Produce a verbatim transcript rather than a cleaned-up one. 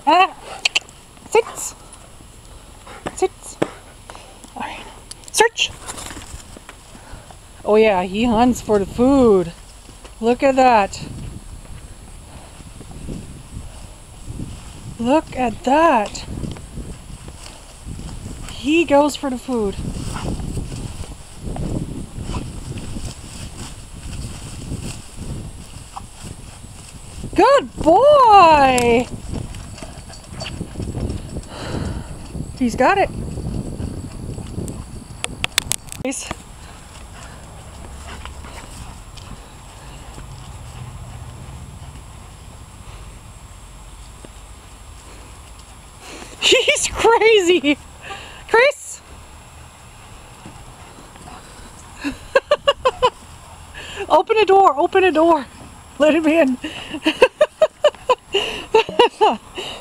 Ah. Sit. Sit. Alright. Search. Oh yeah, he hunts for the food. Look at that. Look at that. He goes for the food. Good boy! He's got it. He's crazy! Chris! Open a door, open a door. Let him in.